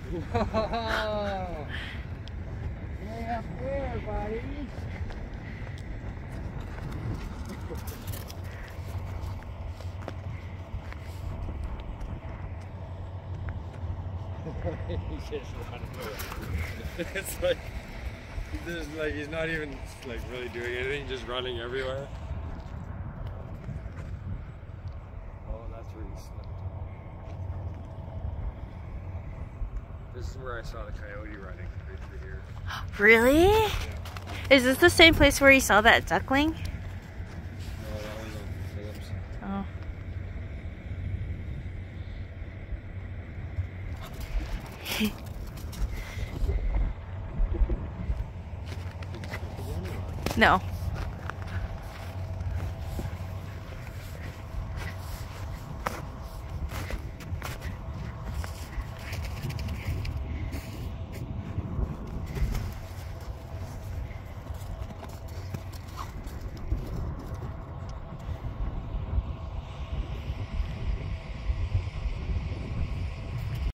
Whoa! Way up there, buddy. He's just running away. It's like he's not even like really doing anything, just running everywhere. Oh, that's where he slipped. This is where I saw the coyote running, right through here. Really? Yeah. Is this the same place where you saw that duckling? No, that was on Phillips. Oh. No.